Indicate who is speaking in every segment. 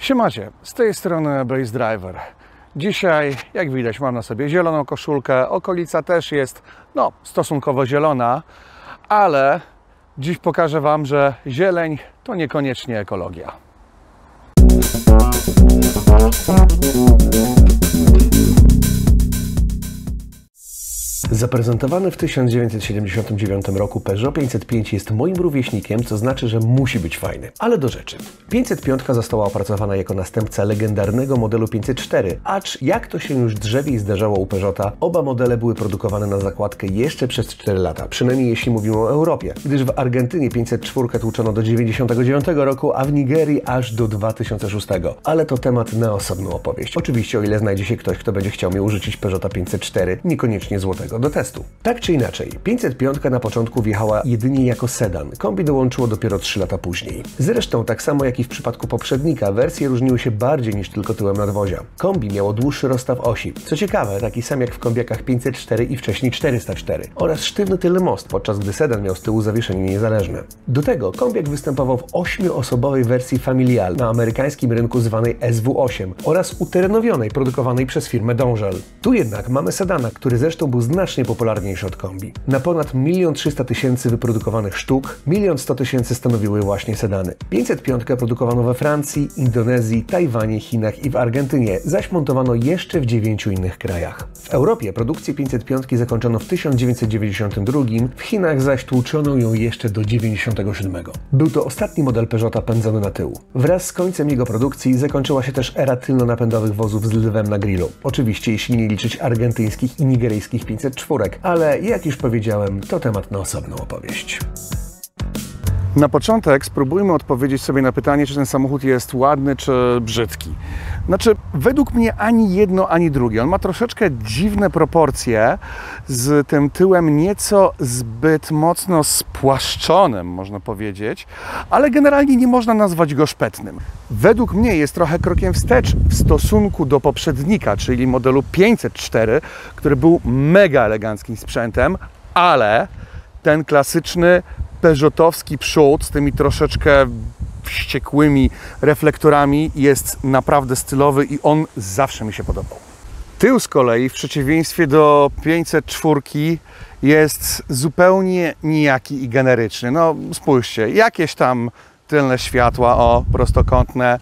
Speaker 1: Siemacie, z tej strony Base Driver. Dzisiaj, jak widać, mam na sobie zieloną koszulkę. Okolica też jest, stosunkowo zielona, ale dziś pokażę Wam, że zieleń to niekoniecznie ekologia. Zaprezentowany w 1979 roku Peugeot 505 jest moim rówieśnikiem, co znaczy, że musi być fajny. Ale do rzeczy. 505 została opracowana jako następca legendarnego modelu 504, acz jak to się już drzewiej zdarzało u Peugeota, oba modele były produkowane na zakładkę jeszcze przez 4 lata, przynajmniej jeśli mówimy o Europie, gdyż w Argentynie 504 tłuczono do 1999 roku, a w Nigerii aż do 2006. Ale to temat na osobną opowieść. Oczywiście o ile znajdzie się ktoś, kto będzie chciał mi urzucić Peugeota 504, niekoniecznie złotego do testu. Tak czy inaczej, 505 na początku wjechała jedynie jako sedan. Kombi dołączyło dopiero 3 lata później. Zresztą, tak samo jak i w przypadku poprzednika, wersje różniły się bardziej niż tylko tyłem nadwozia. Kombi miało dłuższy rozstaw osi. Co ciekawe, taki sam jak w kombiakach 504 i wcześniej 404. Oraz sztywny tylny most, podczas gdy sedan miał z tyłu zawieszenie niezależne. Do tego kombiak występował w 8-osobowej wersji Familial na amerykańskim rynku zwanej SW8 oraz uterenowionej, produkowanej przez firmę Dongel. Tu jednak mamy sedana, który zresztą był znacznie popularniejszy od kombi. Na ponad 1 300 000 wyprodukowanych sztuk, 1 100 000 stanowiły właśnie sedany. 505 produkowano we Francji, Indonezji, Tajwanie, Chinach i w Argentynie, zaś montowano jeszcze w 9 innych krajach. W Europie produkcję 505 zakończono w 1992, w Chinach zaś tłuczono ją jeszcze do 1997. Był to ostatni model Peugeota pędzony na tył. Wraz z końcem jego produkcji zakończyła się też era tylnonapędowych wozów z lwem na grillu. Oczywiście jeśli nie liczyć argentyńskich i nigeryjskich 504, ale jak już powiedziałem, to temat na osobną opowieść. Na początek spróbujmy odpowiedzieć sobie na pytanie, czy ten samochód jest ładny, czy brzydki. Znaczy, według mnie ani jedno, ani drugie. On ma troszeczkę dziwne proporcje, z tym tyłem nieco zbyt mocno spłaszczonym, można powiedzieć, ale generalnie nie można nazwać go szpetnym. Według mnie jest trochę krokiem wstecz w stosunku do poprzednika, czyli modelu 504, który był mega eleganckim sprzętem, ale ten klasyczny peugeotowski przód z tymi troszeczkę wściekłymi reflektorami jest naprawdę stylowy i on zawsze mi się podobał. Tył z kolei, w przeciwieństwie do 504, jest zupełnie nijaki i generyczny. No spójrzcie, jakieś tam tylne światła, prostokątne,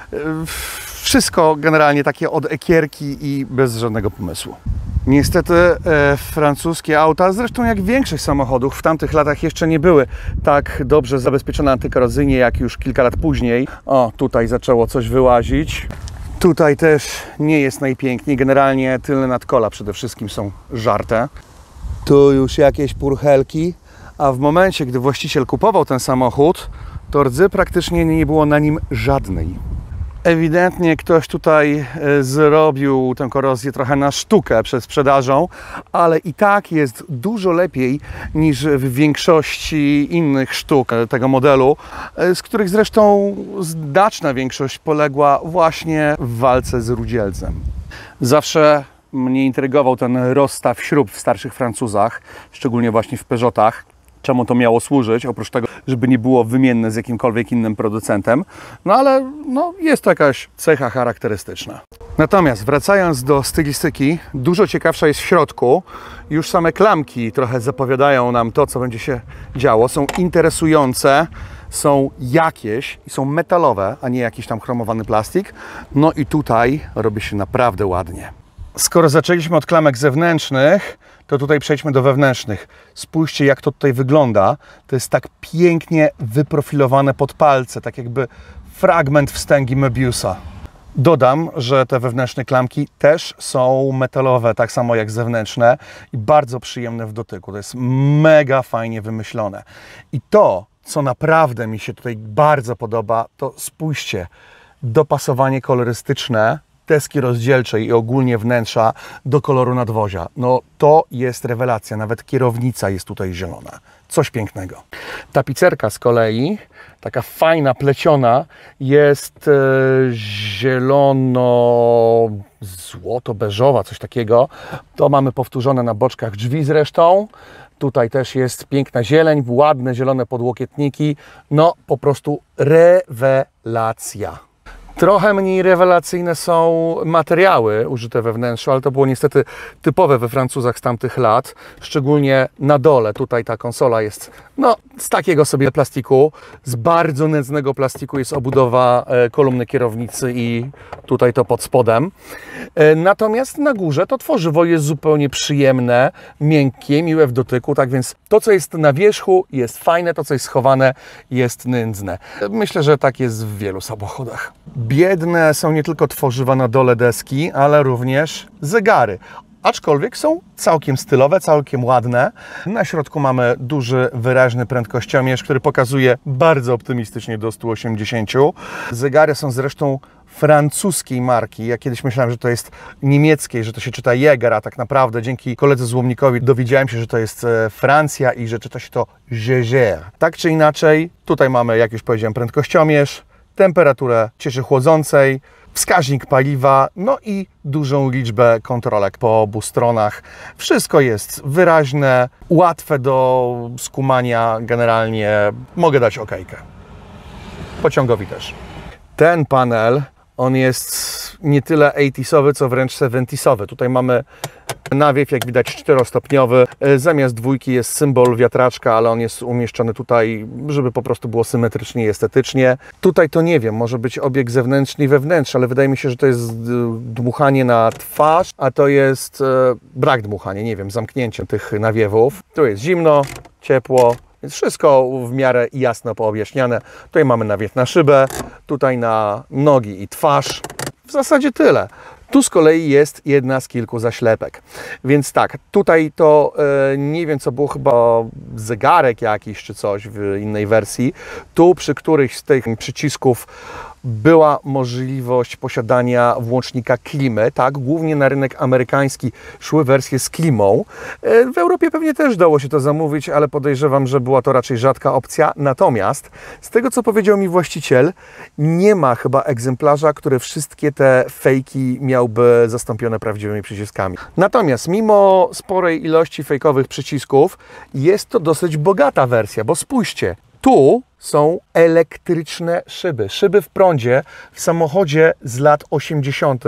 Speaker 1: wszystko generalnie takie od ekierki i bez żadnego pomysłu. Niestety francuskie auta, zresztą jak większość samochodów w tamtych latach jeszcze nie były tak dobrze zabezpieczone antykorozyjnie jak już kilka lat później. O, tutaj zaczęło coś wyłazić. Tutaj też nie jest najpiękniej. Generalnie tylne nadkola przede wszystkim są żarte. Tu już jakieś purchelki, a w momencie, gdy właściciel kupował ten samochód, to rdzy praktycznie nie było na nim żadnej. Ewidentnie ktoś tutaj zrobił tę korozję trochę na sztukę przed sprzedażą, ale i tak jest dużo lepiej niż w większości innych sztuk tego modelu, z których zresztą znaczna większość poległa właśnie w walce z rudzielcem. Zawsze mnie intrygował ten rozstaw śrub w starszych Francuzach, szczególnie właśnie w Peugeotach. Czemu to miało służyć, oprócz tego, żeby nie było wymienne z jakimkolwiek innym producentem. No ale jest to jakaś cecha charakterystyczna. Natomiast wracając do stylistyki, dużo ciekawsza jest w środku. Już same klamki trochę zapowiadają nam to, co będzie się działo. Są interesujące, są jakieś i są metalowe, a nie jakiś tam chromowany plastik. No i tutaj robi się naprawdę ładnie. Skoro zaczęliśmy od klamek zewnętrznych, to tutaj przejdźmy do wewnętrznych. Spójrzcie, jak to tutaj wygląda. To jest tak pięknie wyprofilowane pod palce, tak jakby fragment wstęgi Möbiusa. Dodam, że te wewnętrzne klamki też są metalowe, tak samo jak zewnętrzne i bardzo przyjemne w dotyku. To jest mega fajnie wymyślone. I to, co naprawdę mi się tutaj bardzo podoba, to spójrzcie, dopasowanie kolorystyczne deski rozdzielczej i ogólnie wnętrza do koloru nadwozia. No to jest rewelacja, nawet kierownica jest tutaj zielona. Coś pięknego. Tapicerka z kolei, taka fajna, pleciona, jest zielono-złoto-beżowa, coś takiego. To mamy powtórzone na boczkach drzwi zresztą. Tutaj też jest piękna zieleń, ładne zielone podłokietniki. No po prostu rewelacja.
Speaker 2: Trochę mniej rewelacyjne są materiały użyte we wnętrzu, ale to było niestety typowe we Francuzach z tamtych lat. Szczególnie na dole, tutaj ta konsola jest no, z takiego sobie plastiku, z bardzo nędznego plastiku jest obudowa kolumny kierownicy i tutaj to pod spodem. Natomiast na górze to tworzywo jest zupełnie przyjemne, miękkie, miłe w dotyku, tak więc to, co jest na wierzchu, jest fajne, to, co jest schowane, jest nędzne. Myślę, że tak jest w wielu samochodach. Biedne są nie tylko tworzywa na dole deski, ale również zegary. Aczkolwiek są całkiem stylowe, całkiem ładne. Na środku mamy duży, wyraźny prędkościomierz, który pokazuje bardzo optymistycznie do 180. Zegary są zresztą francuskiej marki. Ja kiedyś myślałem, że to jest niemieckiej, że to się czyta Jäger, a tak naprawdę dzięki koledze Złomnikowi dowiedziałem się, że to jest Francja i że czyta się to Jaeger. Tak czy inaczej, tutaj mamy, jak już powiedziałem, prędkościomierz, temperaturę cieczy chłodzącej, wskaźnik paliwa, no i dużą liczbę kontrolek po obu stronach. Wszystko jest wyraźne, łatwe do skumania, generalnie mogę dać okejkę. Pociągowi też. Ten panel, on jest nie tyle 80-sowy, co wręcz 70-sowy. Tutaj mamy nawiew, jak widać, 4-stopniowy. Zamiast dwójki jest symbol wiatraczka, ale on jest umieszczony tutaj, żeby po prostu było symetrycznie i estetycznie. Tutaj to nie wiem, może być obieg zewnętrzny i wewnętrzny, ale wydaje mi się, że to jest dmuchanie na twarz, a to jest brak dmuchania, nie wiem, zamknięcie tych nawiewów. Tu jest zimno, ciepło, więc wszystko w miarę jasno poobjaśniane. Tutaj mamy nawiew na szybę, tutaj na nogi i twarz. W zasadzie tyle. Tu z kolei jest jedna z kilku zaślepek. Więc tak, tutaj to nie wiem, co było, chyba zegarek jakiś czy coś w innej wersji. Tu przy którychś z tych przycisków była możliwość posiadania włącznika klimy, tak? Głównie na rynek amerykański szły wersje z klimą. W Europie pewnie też dało się to zamówić, ale podejrzewam, że była to raczej rzadka opcja. Natomiast z tego, co powiedział mi właściciel, nie ma chyba egzemplarza, który wszystkie te fejki miałby zastąpione prawdziwymi przyciskami. Natomiast mimo sporej ilości fejkowych przycisków jest to dosyć bogata wersja, bo spójrzcie, tu są elektryczne szyby. Szyby w prądzie w samochodzie z lat 80.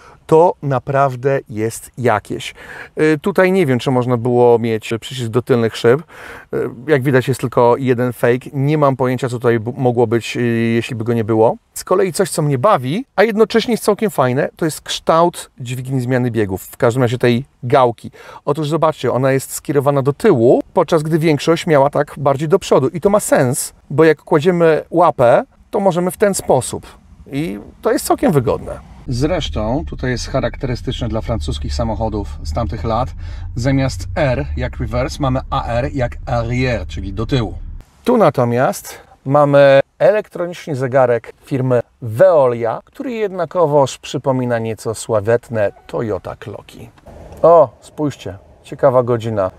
Speaker 2: to naprawdę jest jakieś. Tutaj nie wiem, czy można było mieć przycisk do tylnych szyb. Jak widać, jest tylko jeden fake. Nie mam pojęcia, co tutaj mogło być, jeśli by go nie było. Z kolei coś, co mnie bawi, a jednocześnie jest całkiem fajne, to jest kształt dźwigni zmiany biegów. W każdym razie tej gałki. Otóż zobaczcie, ona jest skierowana do tyłu, podczas gdy większość miała tak bardziej do przodu. I to ma sens, bo jak kładziemy łapę, to możemy w ten sposób. I to jest całkiem wygodne. Zresztą tutaj jest charakterystyczne dla francuskich samochodów z tamtych lat. Zamiast R jak reverse mamy AR jak arrière, czyli do tyłu. Tu natomiast mamy elektroniczny zegarek firmy Veolia, który jednakowoż przypomina nieco sławetne Toyota Clocki. O, spójrzcie, ciekawa godzina,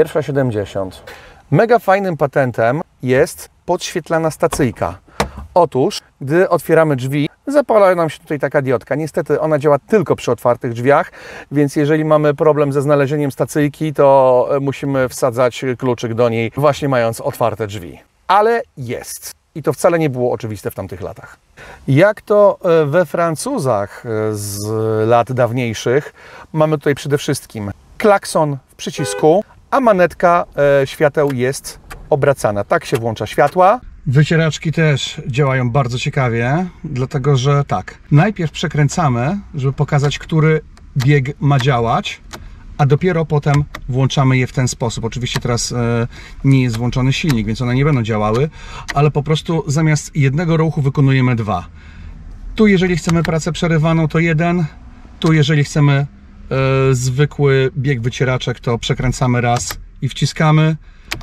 Speaker 2: 1:70. Mega fajnym patentem jest podświetlana stacyjka. Otóż, gdy otwieramy drzwi, zapala nam się tutaj taka diodka. Niestety ona działa tylko przy otwartych drzwiach, więc jeżeli mamy problem ze znalezieniem stacyjki, to musimy wsadzać kluczyk do niej, właśnie mając otwarte drzwi. Ale jest. I to wcale nie było oczywiste w tamtych latach. Jak to we Francuzach z lat dawniejszych, mamy tutaj przede wszystkim klakson w przycisku, a manetka świateł jest obracana. Tak się włącza światła. Wycieraczki też działają bardzo ciekawie, dlatego że tak, najpierw przekręcamy, żeby pokazać, który bieg ma działać, a dopiero potem włączamy je w ten sposób. Oczywiście teraz nie jest włączony silnik, więc one nie będą działały, ale po prostu zamiast jednego ruchu wykonujemy dwa. Tu jeżeli chcemy pracę przerywaną, to jeden, tu jeżeli chcemy zwykły bieg wycieraczek, to przekręcamy raz i wciskamy.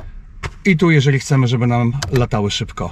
Speaker 2: I tu jeżeli chcemy, żeby nam latały szybko.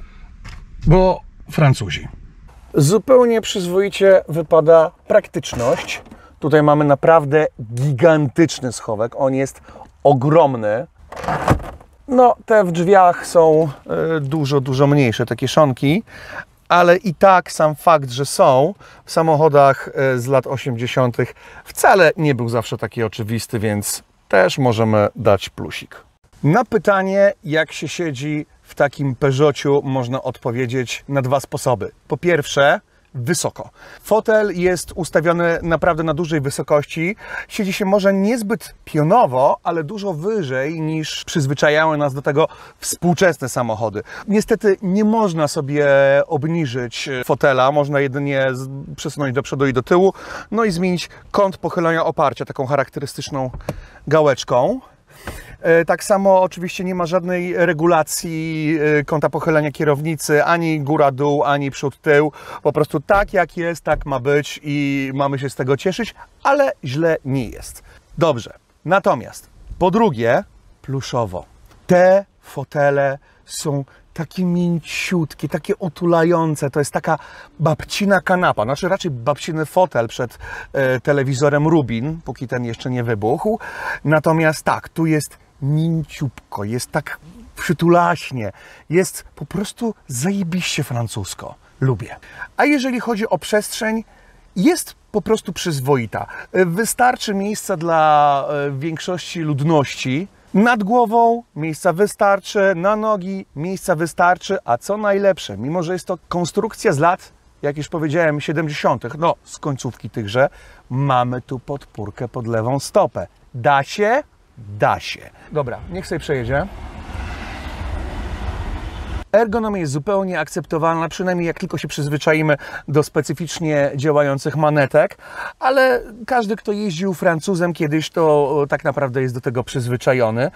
Speaker 2: Bo Francuzi. Zupełnie przyzwoicie wypada praktyczność. Tutaj mamy naprawdę gigantyczny schowek. On jest ogromny. No, te w drzwiach są dużo mniejsze, te kieszonki. Ale i tak sam fakt, że są w samochodach z lat 80. wcale nie był zawsze taki oczywisty, więc też możemy dać plusik. Na pytanie, jak się siedzi w takim Peugeocie, można odpowiedzieć na dwa sposoby. Po pierwsze, wysoko. Fotel jest ustawiony naprawdę na dużej wysokości. Siedzi się może niezbyt pionowo, ale dużo wyżej niż przyzwyczajały nas do tego współczesne samochody. Niestety nie można sobie obniżyć fotela, można jedynie przesunąć do przodu i do tyłu, no i zmienić kąt pochylenia oparcia taką charakterystyczną gałeczką. Tak samo oczywiście nie ma żadnej regulacji kąta pochylenia kierownicy, ani góra-dół, ani przód-tył. Po prostu tak jak jest, tak ma być i mamy się z tego cieszyć, ale źle nie jest. Dobrze. Natomiast po drugie, pluszowo. Te fotele są takie mięciutkie, takie otulające. To jest taka babcina kanapa, znaczy raczej babciny fotel przed telewizorem Rubin, póki ten jeszcze nie wybuchł. Natomiast tak, tu jest mięciupko, jest tak przytulaśnie, jest po prostu zajebiście francusko. Lubię. A jeżeli chodzi o przestrzeń, jest po prostu przyzwoita. Wystarczy miejsca dla większości ludności. Nad głową miejsca wystarczy, na nogi miejsca wystarczy, a co najlepsze, mimo że jest to konstrukcja z lat, jak już powiedziałem, 70., no z końcówki tychże, mamy tu podpórkę pod lewą stopę. Da się? Da się. Dobra, niech sobie przejedzie. Ergonomia jest zupełnie akceptowalna, przynajmniej jak tylko się przyzwyczaimy do specyficznie działających manetek, ale każdy, kto jeździł Francuzem kiedyś, to tak naprawdę jest do tego przyzwyczajony,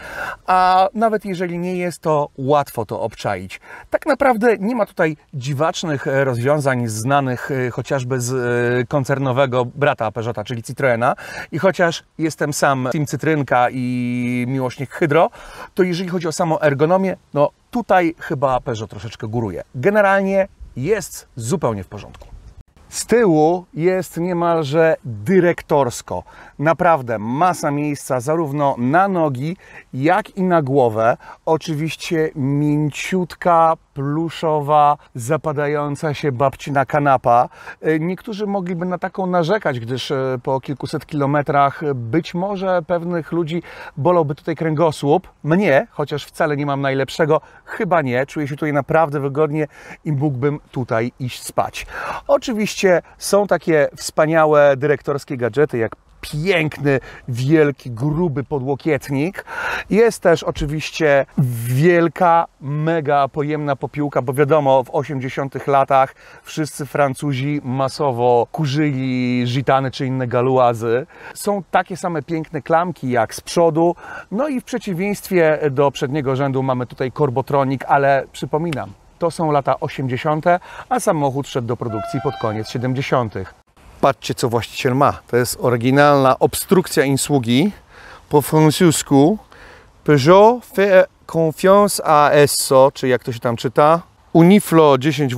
Speaker 2: a nawet jeżeli nie jest, to łatwo to obczaić. Tak naprawdę nie ma tutaj dziwacznych rozwiązań znanych chociażby z koncernowego brata Peugeota, czyli Citroena, i chociaż jestem sam team Cytrynka i miłośnik Hydro, to jeżeli chodzi o samą ergonomię, no tutaj chyba Peugeot troszeczkę góruje. Generalnie jest zupełnie w porządku. Z tyłu jest niemalże dyrektorsko. Naprawdę masa miejsca zarówno na nogi, jak i na głowę. Oczywiście mięciutka, pluszowa, zapadająca się babcina kanapa. Niektórzy mogliby na taką narzekać, gdyż po kilkuset kilometrach być może pewnych ludzi bolałby tutaj kręgosłup. Mnie, chociaż wcale nie mam najlepszego, chyba nie. Czuję się tutaj naprawdę wygodnie i mógłbym tutaj iść spać. Oczywiście są takie wspaniałe dyrektorskie gadżety, jak piękny, wielki, gruby podłokietnik. Jest też oczywiście wielka, mega pojemna popiłka, bo wiadomo, w 80-tych latach wszyscy Francuzi masowo kurzyli gitany czy inne galuazy. Są takie same piękne klamki jak z przodu, no i w przeciwieństwie do przedniego rzędu mamy tutaj Corbotronic, ale przypominam, to są lata 80., a samochód szedł do produkcji pod koniec 70. Patrzcie, co właściciel ma. To jest oryginalna obstrukcja insługi po francusku. Peugeot fait confiance à ESSO, czy jak to się tam czyta. Uniflo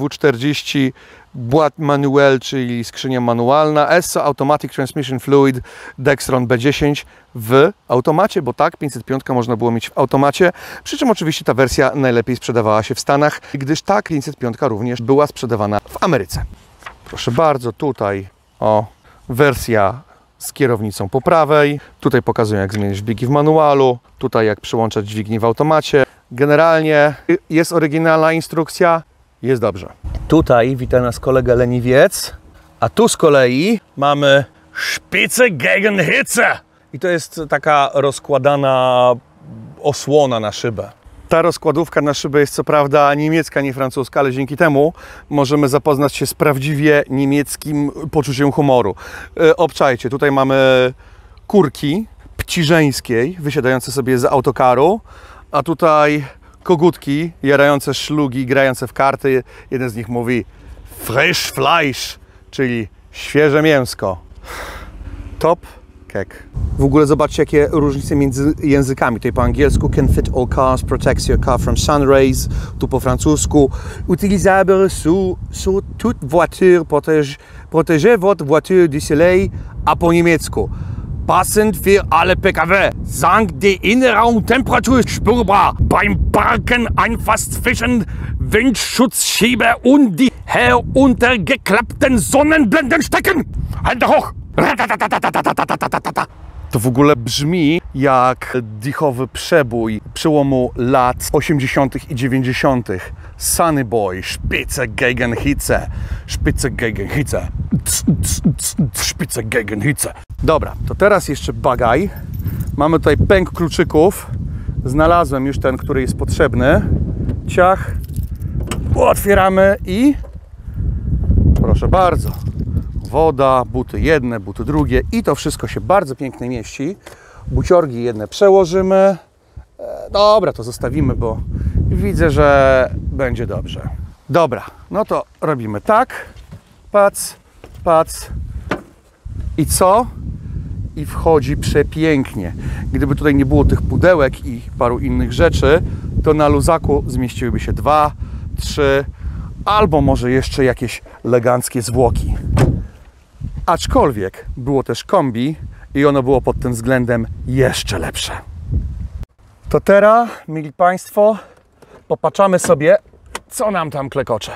Speaker 2: 10W40, boîte manuel, czyli skrzynia manualna. ESSO Automatic Transmission Fluid Dexron B10 w automacie, bo tak, 505 można było mieć w automacie. Przy czym oczywiście ta wersja najlepiej sprzedawała się w Stanach, gdyż ta 505 również była sprzedawana w Ameryce. Proszę bardzo, tutaj wersja z kierownicą po prawej. Tutaj pokazuję, jak zmienić biegi w manualu. Tutaj jak przyłączać dźwignię w automacie. Generalnie jest oryginalna instrukcja. Jest dobrze. Tutaj wita nas kolega leniwiec. A tu z kolei mamy Spitze gegen Hitze. I to jest taka rozkładana osłona na szybę. Ta rozkładówka na szybę jest co prawda niemiecka, nie francuska, ale dzięki temu możemy zapoznać się z prawdziwie niemieckim poczuciem humoru. Obczajcie, tutaj mamy kurki pciżeńskiej, wysiadające sobie z autokaru, a tutaj kogutki jarające szlugi, grające w karty. Jeden z nich mówi frisch Fleisch, czyli świeże mięsko. Top kek. W ogóle zobaczcie, jakie różnice między językami. Tutaj po angielsku can fit all cars, protects your car from sun rays. Tu po francusku utilisable sur toute voiture, protégez votre voiture du soleil. A po niemiecku passend für alle PKW. Sank die Innenraumtemperatur spürbar. Beim Parken ein fast fischen Windschutzscheibe und die heruntergeklappten Sonnenblenden stecken. Hände hoch! To w ogóle brzmi jak dichowy przebój przełomu lat 80. i 90. Sunny Boy, Spitze gegen Hitze, Spitze gegen Hitze, Spitze gegen Hitze. Dobra, to teraz jeszcze bagaj. Mamy tutaj pęk kluczyków. Znalazłem już ten, który jest potrzebny. Ciach. Otwieramy i proszę bardzo. Woda, buty jedne, buty drugie i to wszystko się bardzo pięknie mieści. Buciorgi jedne przełożymy. Dobra, to zostawimy, bo widzę, że będzie dobrze. Dobra, no to robimy tak. Pac, pac. I co? I wchodzi przepięknie. Gdyby tutaj nie było tych pudełek i paru innych rzeczy, to na luzaku zmieściłyby się 2, 3, albo może jeszcze jakieś eleganckie zwłoki. Aczkolwiek było też kombi i ono było pod tym względem jeszcze lepsze. To teraz, mili Państwo, popatrzamy sobie, co nam tam klekocze.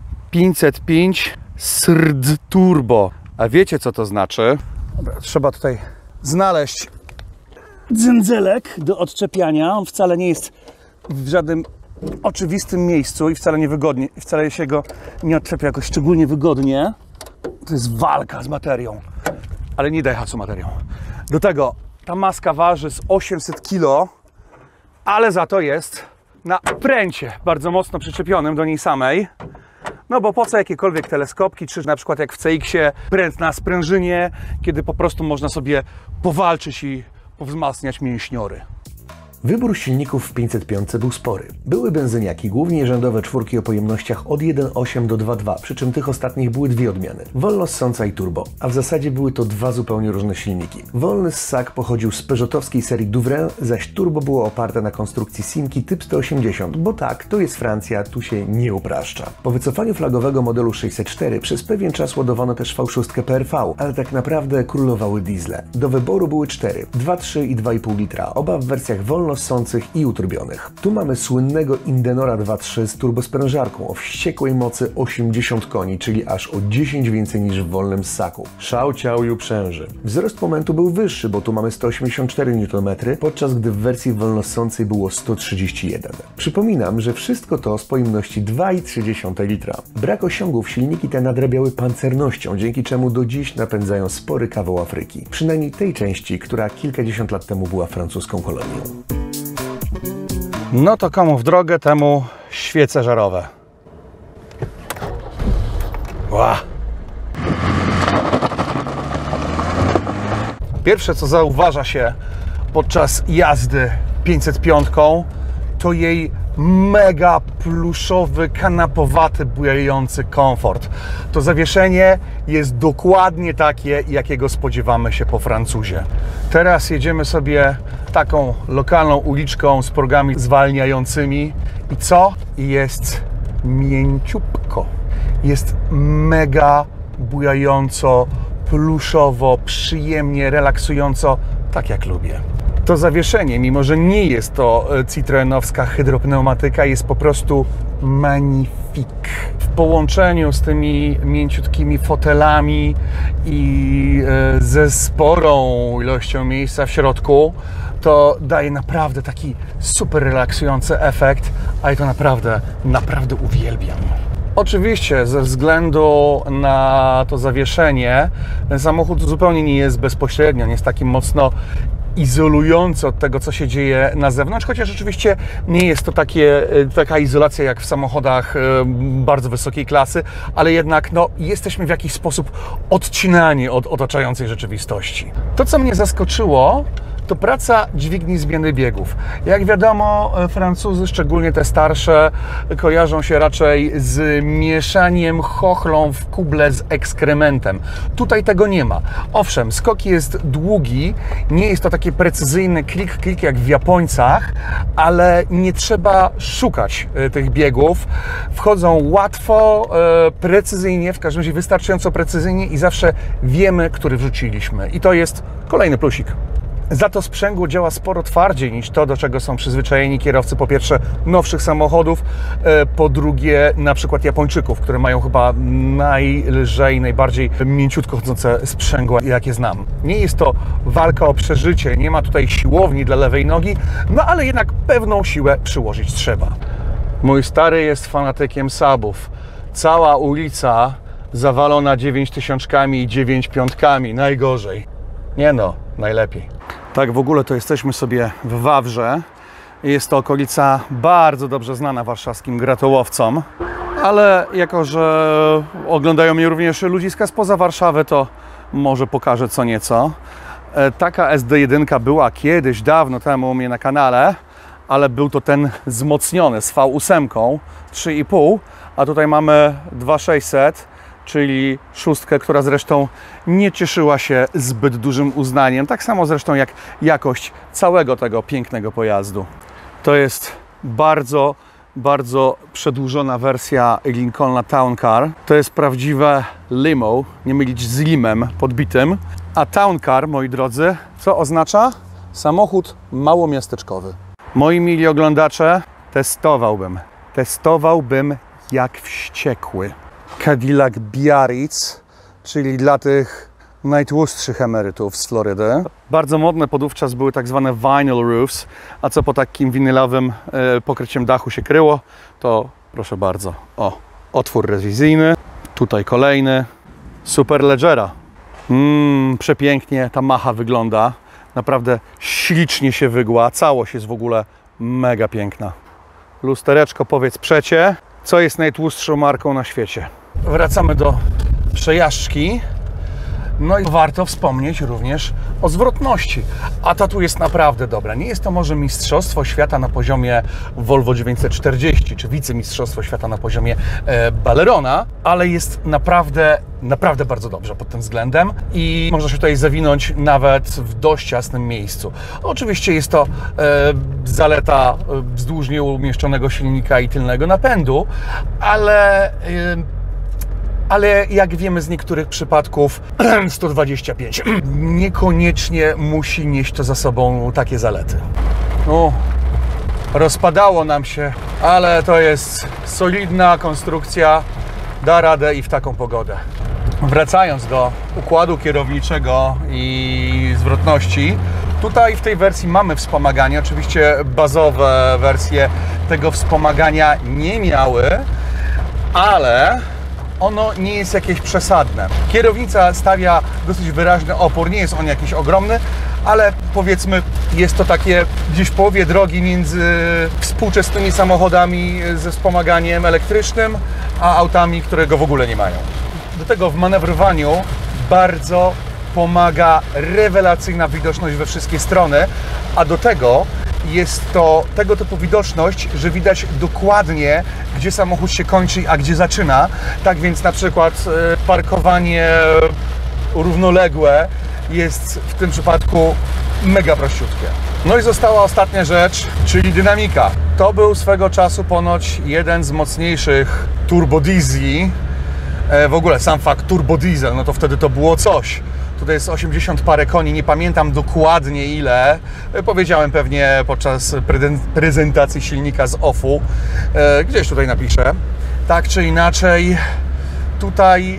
Speaker 2: 505 SRD Turbo. A wiecie, co to znaczy? Dobra, trzeba tutaj znaleźć dzędzelek do odczepiania. On wcale nie jest w żadnym oczywistym miejscu i wcale niewygodnie, wcale się go nie odczepia jakoś szczególnie wygodnie. To jest walka z materią, ale nie Daihatsu materią. Do tego ta maska waży z 800 kg, ale za to jest na pręcie bardzo mocno przyczepionym do niej samej. No bo po co jakiekolwiek teleskopki, czy na przykład jak w CX-ie pręt na sprężynie, kiedy po prostu można sobie powalczyć i powzmacniać mięśniory.
Speaker 1: Wybór silników w 505 był spory. Były benzyniaki, głównie rzędowe czwórki o pojemnościach od 1.8 do 2.2, przy czym tych ostatnich były dwie odmiany. Wolno ssąca i turbo, a w zasadzie były to dwa zupełnie różne silniki. Wolny ssak pochodził z peugeotowskiej serii Douvrin, zaś turbo było oparte na konstrukcji Simki typ 180, bo tak, to jest Francja, tu się nie upraszcza. Po wycofaniu flagowego modelu 604 przez pewien czas ładowano też V6 PRV, ale tak naprawdę królowały diesle. Do wyboru były 4, 2,3 i 2,5 litra, oba w wersjach wolno ssących i uturbionych. Tu mamy słynnego Indenora 2.3 z turbosprężarką o wściekłej mocy 80 koni, czyli aż o 10 więcej niż w wolnym ssaku. Szał ciał i uprzęży. Wzrost momentu był wyższy, bo tu mamy 184 Nm, podczas gdy w wersji wolnossącej było 131. Przypominam, że wszystko to z pojemności 2,3 litra. Brak osiągów silniki te nadrabiały pancernością, dzięki czemu do dziś napędzają spory kawał Afryki. Przynajmniej tej części, która kilkadziesiąt lat temu była francuską kolonią.
Speaker 2: No to komu w drogę, temu świece żarowe. Ła. Pierwsze, co zauważa się podczas jazdy 505, to jej mega pluszowy, kanapowaty, bujający komfort. To zawieszenie jest dokładnie takie, jakiego spodziewamy się po Francuzie. Teraz jedziemy sobie taką lokalną uliczką z progami zwalniającymi i co? Jest mięciupko. Jest mega bujająco, pluszowo, przyjemnie, relaksująco, tak jak lubię. To zawieszenie, mimo że nie jest to citroenowska hydropneumatyka, jest po prostu magnifique. W połączeniu z tymi mięciutkimi fotelami i ze sporą ilością miejsca w środku, to daje naprawdę taki super relaksujący efekt, a ja to naprawdę uwielbiam. Oczywiście ze względu na to zawieszenie ten samochód zupełnie nie jest bezpośrednio, nie jest taki mocno izolujący od tego, co się dzieje na zewnątrz, chociaż oczywiście nie jest to taka izolacja jak w samochodach bardzo wysokiej klasy, ale jednak no, jesteśmy w jakiś sposób odcinani od otaczającej rzeczywistości. To, co mnie zaskoczyło, to praca dźwigni zmiany biegów. Jak wiadomo, Francuzy, szczególnie te starsze, kojarzą się raczej z mieszaniem chochlą w kuble z ekskrementem. Tutaj tego nie ma. Owszem, skok jest długi, nie jest to takie precyzyjne klik jak w Japońcach, ale nie trzeba szukać tych biegów. Wchodzą łatwo, precyzyjnie, w każdym razie wystarczająco precyzyjnie i zawsze wiemy, który wrzuciliśmy. I to jest kolejny plusik. Za to sprzęgło działa sporo twardziej niż to, do czego są przyzwyczajeni kierowcy, po pierwsze nowszych samochodów, po drugie na przykład Japończyków, które mają chyba najlżej, najbardziej mięciutko chodzące sprzęgła, jakie znam. Nie jest to walka o przeżycie, nie ma tutaj siłowni dla lewej nogi, no ale jednak pewną siłę przyłożyć trzeba. Mój stary jest fanatykiem Saabów. Cała ulica zawalona 9000 i 95, najgorzej. Nie no, najlepiej. Tak w ogóle to jesteśmy sobie w Wawrze. Jest to okolica bardzo dobrze znana warszawskim gratołowcom, ale jako że oglądają mnie również ludziska spoza Warszawy, to może pokażę co nieco. Taka SD1 była kiedyś, dawno temu u mnie na kanale, ale był to ten wzmocniony z V8 3,5, a tutaj mamy 2600, czyli szóstkę, która zresztą nie cieszyła się zbyt dużym uznaniem, tak samo zresztą jak jakość całego tego pięknego pojazdu. To jest bardzo, bardzo przedłużona wersja Lincolna Town Car. To jest prawdziwe limo, nie mylić z limem podbitym, a Town Car, moi drodzy, co oznacza? Samochód małomiasteczkowy. Moi mili oglądacze, testowałbym jak wściekły Cadillac Biarritz, czyli dla tych najtłustszych emerytów z Florydy. Bardzo modne podówczas były tak zwane vinyl roofs, a co po takim winylowym pokryciem dachu się kryło, to proszę bardzo, o, otwór rewizyjny, tutaj kolejny, Superleggera. Przepięknie ta macha wygląda, naprawdę ślicznie się wygła, całość jest w ogóle mega piękna. Lustereczko, powiedz przecie, co jest najtłustszą marką na świecie. Wracamy do przejażdżki. No i warto wspomnieć również o zwrotności. A ta tu jest naprawdę dobra. Nie jest to może mistrzostwo świata na poziomie Volvo 940, czy wicemistrzostwo świata na poziomie Balerona, ale jest naprawdę bardzo dobrze pod tym względem i można się tutaj zawinąć nawet w dość ciasnym miejscu. Oczywiście jest to zaleta wzdłużnie umieszczonego silnika i tylnego napędu, ale jak wiemy z niektórych przypadków 125 niekoniecznie musi nieść to za sobą takie zalety. No, rozpadało nam się, ale to jest solidna konstrukcja, da radę i w taką pogodę. Wracając do układu kierowniczego i zwrotności, tutaj w tej wersji mamy wspomaganie. Oczywiście bazowe wersje tego wspomagania nie miały, ale ono nie jest jakieś przesadne. Kierownica stawia dosyć wyraźny opór, nie jest on jakiś ogromny, ale powiedzmy jest to takie gdzieś w połowie drogi między współczesnymi samochodami ze wspomaganiem elektrycznym, a autami, które go w ogóle nie mają. Do tego w manewrowaniu bardzo pomaga rewelacyjna widoczność we wszystkie strony, a do tego jest to tego typu widoczność, że widać dokładnie, gdzie samochód się kończy, a gdzie zaczyna. Tak więc na przykład parkowanie równoległe jest w tym przypadku mega prościutkie. No i została ostatnia rzecz, czyli dynamika. To był swego czasu ponoć jeden z mocniejszych turbodiesli. W ogóle sam fakt turbodiesel, no to wtedy to było coś. Tutaj jest 80 parę koni, nie pamiętam dokładnie ile. Powiedziałem pewnie podczas prezentacji silnika z OFF-u. Gdzieś tutaj napiszę. Tak czy inaczej, tutaj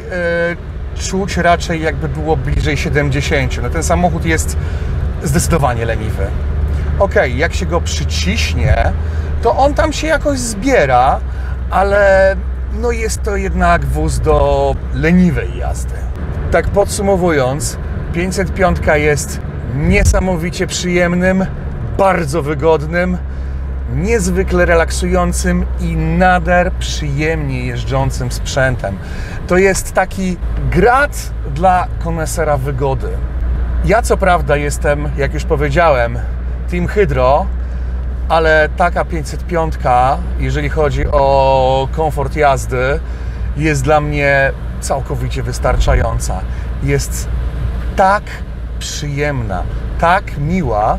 Speaker 2: czuć raczej jakby było bliżej 70. No ten samochód jest zdecydowanie leniwy. Ok, jak się go przyciśnie, to on tam się jakoś zbiera, ale no jest to jednak wóz do leniwej jazdy. Tak podsumowując, 505 jest niesamowicie przyjemnym, bardzo wygodnym, niezwykle relaksującym i nader przyjemnie jeżdżącym sprzętem. To jest taki grat dla konesera wygody. Ja co prawda jestem, jak już powiedziałem, Team Hydro, ale taka 505, jeżeli chodzi o komfort jazdy, jest dla mnie całkowicie wystarczająca. Jest tak przyjemna, tak miła,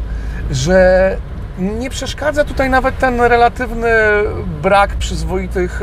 Speaker 2: że nie przeszkadza tutaj nawet ten relatywny brak przyzwoitych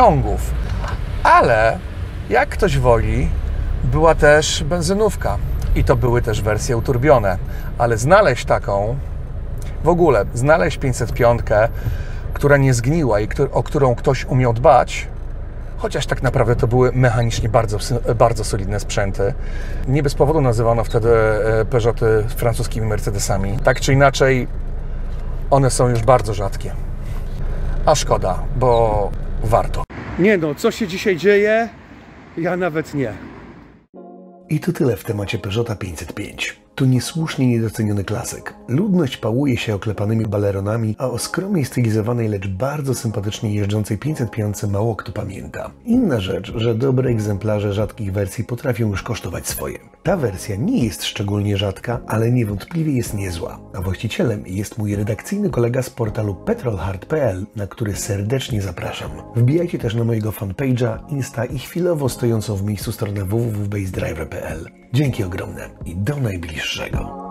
Speaker 2: osiągów. Ale jak ktoś woli, była też benzynówka. I to były też wersje uturbione. Ale znaleźć taką, w ogóle znaleźć 505, która nie zgniła i o którą ktoś umiał dbać, chociaż tak naprawdę to były mechanicznie bardzo solidne sprzęty. Nie bez powodu nazywano wtedy Peugeoty francuskimi Mercedesami. Tak czy inaczej, one są już bardzo rzadkie. A szkoda, bo warto. Nie no, co się dzisiaj dzieje? Ja nawet nie.
Speaker 1: I to tyle w temacie Peugeota 505. To niesłusznie niedoceniony klasyk. Ludność pałuje się oklepanymi baleronami, a o skromnie stylizowanej, lecz bardzo sympatycznie jeżdżącej 505 mało kto pamięta. Inna rzecz, że dobre egzemplarze rzadkich wersji potrafią już kosztować swoje. Ta wersja nie jest szczególnie rzadka, ale niewątpliwie jest niezła. A właścicielem jest mój redakcyjny kolega z portalu petrolheart.pl, na który serdecznie zapraszam. Wbijajcie też na mojego fanpage'a, Insta i chwilowo stojącą w miejscu stronę www.basedriver.pl. Dzięki ogromne i do najbliższego.